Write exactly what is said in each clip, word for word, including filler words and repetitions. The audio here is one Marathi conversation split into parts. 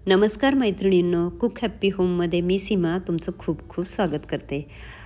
नमस्कार मैत्रिणींनो, कुक हॅप्पी होममध्ये मी सीमा तुमचं खूप खूप स्वागत करते।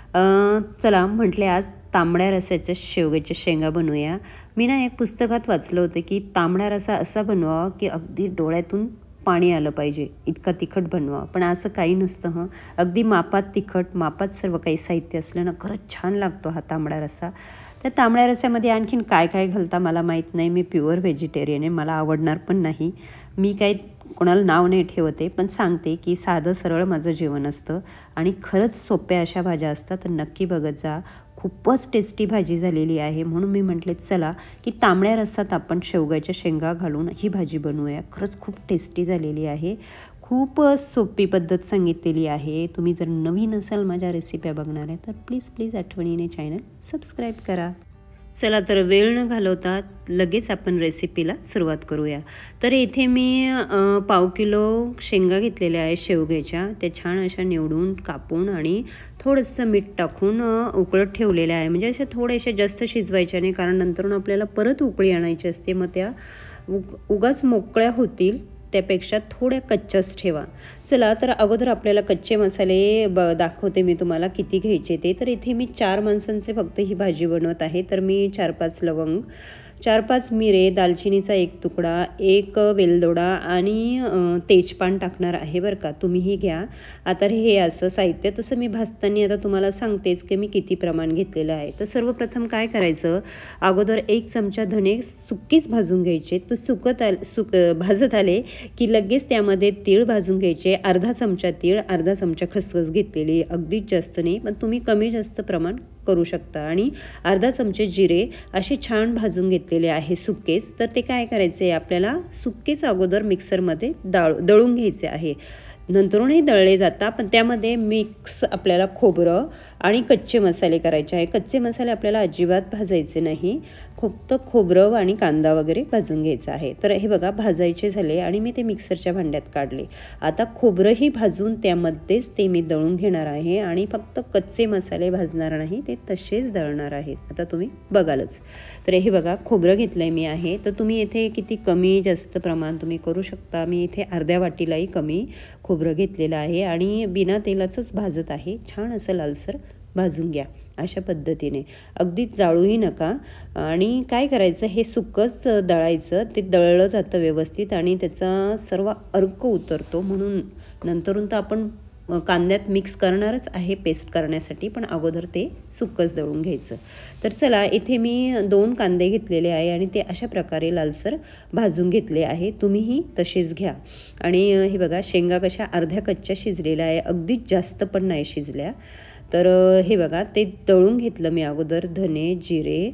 चला म्हटले आज तांबड्या रसाच्या शेवग्याच्या शेंगा बनवूया। मी ना एक पुस्तकात वाचलं होतं की तांबडा रसा असा बनवावा की अगदी डोळ्यातून पाणी आलं पाहिजे, इतका तिखट बनवा। पण असं काही नसतं हं, अगदी मापात तिखट, मापात सर्व काही साहित्य असलं ना खरंच छान लागतो हा तांबडा रसा। त्या तांबड्या रसामध्ये आणखीन काय काय घालता मला माहीत नाही, मी प्युअर व्हेजिटेरियन आहे, मला आवडणार पण नाही। मी काही कोणाला नाव नाही ठेवते, पण सांगते की साधं सरळ माझं जेवण असतं आणि खरंच सोप्या अशा भाज्या असतात, तर नक्की बघत जा। खूपच टेस्टी भाजी झालेली आहे, म्हणून मी म्हटले चला की तांबड्या रसात आपण शेवग्याच्या शेंगा घालून ही भाजी बनवूया। खरंच खूप टेस्टी झालेली आहे, खूप सोपी पद्धत सांगितलेली आहे। तुम्ही जर नवीन असाल माझ्या रेसिप्या बघणार आहे तर प्लीज प्लीज आठवणीने चॅनल सबस्क्राईब करा। चला तर वेळ न घालवता लगेच आपण रेसिपीला सुरुवात करूया। तर इथे मी पाव किलो शेंगा घेतलेल्या आहे शेवग्याच्या, त्या छान अशा निवडून कापून आणि थोडंसं मीठ टाकून उकळत ठेवलेल्या आहे। म्हणजे अशा थोड्याशा जास्त शिजवायच्या नाही, कारण नंतरून आपल्याला परत उकळी आणायची असते, मग त्या उग उगाच मोकळ्या होतील, त्यापेक्षा थोड्या कच्च्याच ठेवा। चला तर अगोदर आपल्याला कच्चे मसाले ब दाखवते मी तुम्हाला किती घ्यायचे ते। तर इथे मी चार माणसांचे फक्त ही भाजी बनवत आहे, तर मी चार पाच लवंग, चार पाच मिरे, दालचिनीचा एक तुकडा, एक वेलदोडा आणि तेजपान टाकणार आहे बरं का, तुम्हीही घ्या। आता हे असं साहित्य, तसं मी भाजताना आता तुम्हाला सांगतेच की मी किती प्रमाण घेतलेलं आहे। तर सर्वप्रथम काय करायचं, अगोदर एक चमचा धणे सुक्कीच भाजून घ्यायचे। तर सुकत आले सुक भाजत आले की लगेच त्यामध्ये तीळ भाजून घ्यायचे, अर्धा चमचा तीळ, अर्धा चमचा खसखस घेतलेली, अगदीच जास्त नाही, पण तुम्ही कमी जास्त प्रमाण करू शकता। आणि अर्धा चमचे जिरे असे छान भाजून घेतलेले आहे सुक्केच। तर ते काय करायचे, आपल्याला सुक्केच अगोदर मिक्सरमध्ये डाळ दळून घ्यायचे आहे, नंतरूनही दळले जातात, पण त्यामध्ये मिक्स आपल्याला खोबरं आणि कच्चे मसाले करायचे आहे। कच्चे मसाले आपल्याला अजिबात भाजायचे नाही, फक्त खोबरं आणि कांदा वगैरे भाजून घ्यायचा आहे। तर हे बघा भाजायचे झाले आणि मी ते मिक्सरच्या भांड्यात काढले। आता खोबरंही भाजून त्यामध्येच ते मी दळून घेणार आहे आणि फक्त कच्चे मसाले भाजणार नाही, ते तसेच दळणार आहेत, आता तुम्ही बघालच। तर हे बघा खोबरं घेतलंय मी आहे, तर तुम्ही इथे किती कमी जास्त प्रमाण तुम्ही करू शकता। मी इथे अर्ध्या वाटीलाही कमी खोबरं घेतलेलं आहे आणि बिना तेलाचंच भाजत आहे, छान असं लालसर भाजून घ्या अशा पद्धतीने, अगदीच जाळूही नका। आणि काय करायचं, हे सुकंच दळायचं, ते दळलं जातं व्यवस्थित आणि त्याचा सर्व अर्क उतरतो, म्हणून नंतरून तर आपण कांद्यात मिक्स करणारच आहे पेस्ट करण्यासाठी, पण अगोदर ते सुकंच दळून घ्यायचं। तर चला इथे मी दोन कांदे घेतलेले आहे आणि ते अशा प्रकारे लालसर भाजून घेतले आहे, तुम्हीही तसेच घ्या। आणि हे बघा शेंगा कशा अर्ध्या कच्च्या शिजलेल्या आहे, अगदीच जास्त पण नाही शिजल्या। तर हे बघा ते दळून घेतलं मी अगोदर, धने, जिरे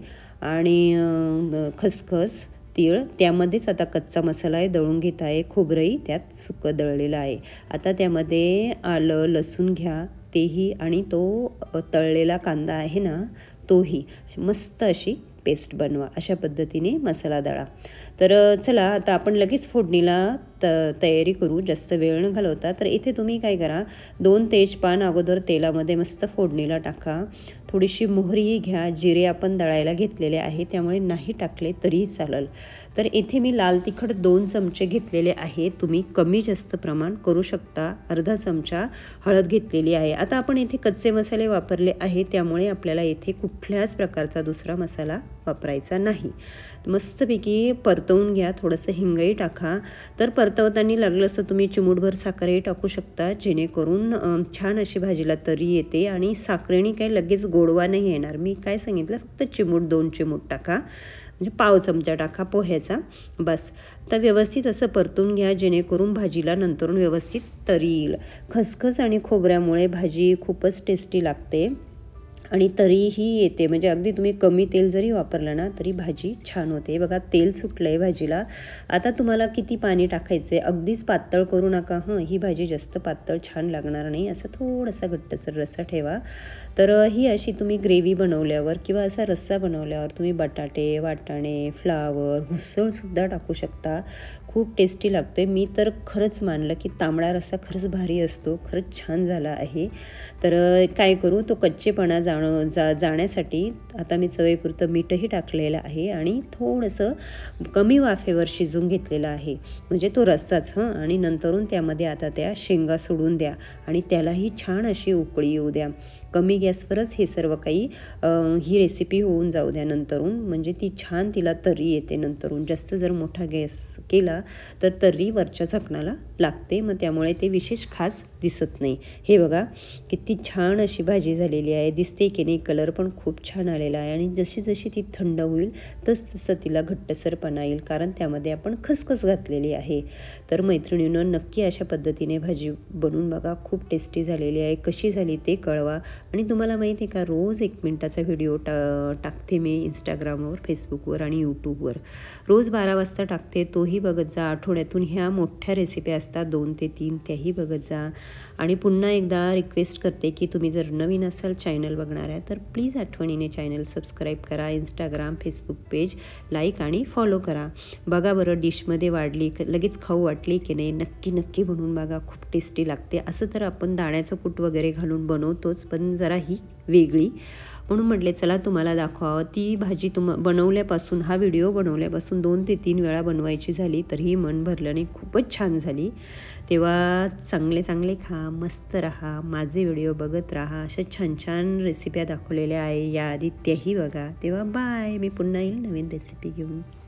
आणि खसखस, तीळ, त्यामध्येच आता कच्चा मसाला आहे दळून घेत आहे, खोबरंही त्यात सुकं दळलेलं आहे। आता त्यामध्ये आलं लसूण घ्या तेही, आणि तो तळलेला कांदा आहे ना तोही, मस्त अशी पेस्ट बनवा, अशा पद्धतीने मसाला दळा। तर चला आता आपण लगेच फोडणीला त तयारी करू, जास्त वेळ न घालवता। तर इथे तुम्ही काय करा, दोन तेजपान अगोदर तेलामध्ये मस्त फोडणीला टाका, थोडीशी मोहरीही घ्या, जिरे आपण दळायला घेतलेले आहे त्यामुळे नाही टाकले तरीही चालेल। तर इथे मी लाल तिखट दोन चमचे घेतलेले आहे, तुम्ही कमी जास्त प्रमाण करू शकता, अर्धा चमचा हळद घेतलेली आहे। आता आपण इथे कच्चे मसाले वापरले आहे, त्यामुळे आपल्याला इथे कुठल्याच प्रकारचा दुसरा मसाला वापरायचा नाही। मस्तपैकी परतवून घ्या, थोडंसं हिंगही टाका, तर परतवताना लागलं असं तुम्ही चिमूटभर साखरही टाकू शकता, जेणेकरून छान अशी भाजीला तरी येते आणि साखरेने काही लगेच गोडवा नाही येणार। मी काय सांगितलं, फक्त चिमूट दोन चिमूट टाका, म्हणजे पाव चमचा टाका पोह्याचा, बस। तर व्यवस्थित असं परतून घ्या, जेणेकरून भाजीला नंतरून व्यवस्थित तरी येईल। खसखस आणि खोबऱ्यामुळे भाजी खूपच टेस्टी लागते आणि तरीही येते, म्हणजे अगदी तुम्ही कमी तेल जरी वापरलं ना तरी भाजी छान होते। बघा तेल सुटलं आहे भाजीला। आता तुम्हाला किती पाणी टाकायचं आहे, अगदीच पातळ करू नका हं, ही भाजी जास्त पातळ छान लागणार नाही, असं थोडासा घट्टसर रस्सा ठेवा। तर ही अशी तुम्ही ग्रेव्ही बनवल्यावर किंवा असा रस्सा बनवल्यावर तुम्ही बटाटे, वाटाणे, फ्लावर, उसळसुद्धा टाकू शकता, खूप टेस्टी लागते। मी तर खरंच मानलं की तांबडा रस्सा खरंच भारी असतो, खरंच छान झाला आहे। तर काय करू, तो कच्चेपणा जा जाणं जा जाण्यासाठी आता मी चवीपुरतं मीठही टाकलेलं आहे आणि थोडंसं कमी वाफेवर शिजून घेतलेलं आहे, म्हणजे तो रस्साच. हं आणि नंतरून त्यामध्ये आता त्या शेंगा सोडून द्या आणि त्यालाही छान अशी उकळी येऊ द्या. कमी गॅसवरच हे सर्व काही ही रेसिपी होऊन जाऊ द्या नंतरून, म्हणजे ती छान तिला तर्री येते नंतरून. जास्त जर मोठा गॅस केला तर तर्री वरच्या झाकणाला लागते, मग त्यामुळे ते विशेष खास दिसत नाही. हे बघा किती छान अशी भाजी झालेली आहे, दिसते की नाही. कलर पण खूप छान आलेला आहे आणि जशी जशी ती थंड होईल तस तसं तिला घट्टसरपणा येईल, कारण त्यामध्ये आपण खसखस घातलेली आहे. तर मैत्रिणींनो, नक्की अशा पद्धतीने भाजी बनवून बघा, खूप टेस्टी झालेली आहे. कशी झाली ते कळवा. आणि तुम्हाला माहिती आहे का, रोज एक मिनटाचा व्हिडिओ टा टाकते मी इंस्टाग्रामवर, फेसबुकवर आणि यूट्यूबवर. रोज बारा वाजता टाकते, तोही बघत जा. आठवड्यातून ह्या मोठ्या रेसिपी असतात दोन ते तीन, त्याही बघत जा. आणि पुन्हा एकदा रिक्वेस्ट करते की तुम्ही जर नवीन असाल चॅनल बघणार आहे तर प्लीज आठवणीने चॅनल सबस्क्राईब करा. इंस्टाग्राम फेसबुक पेज लाईक आणि फॉलो करा. बघा बरं, डिशमध्ये वाढली लगेच खाऊ वाटली की नाही, नक्की नक्की बनवून बघा, खूप टेस्टी लागते. असं तर आपण दाण्याचं कूट वगैरे घालून बनवतोच, पण जरा ही वेगळी, म्हणून म्हटले चला तुम्हाला दाखवावं. ती भाजी तुम बनवल्यापासून, हा व्हिडिओ बनवल्यापासून दोन ते तीन वेळा बनवायची झाली तरीही मन भरलं नाही, खूपच छान झाली. तेव्हा चांगले चांगले खा, मस्त राहा, माझे व्हिडिओ बघत राहा. अशा छान छान रेसिप्या दाखवलेल्या आहे याआधी, त्याही बघा. तेव्हा बाय, मी पुन्हा येईल नवीन रेसिपी घेऊन.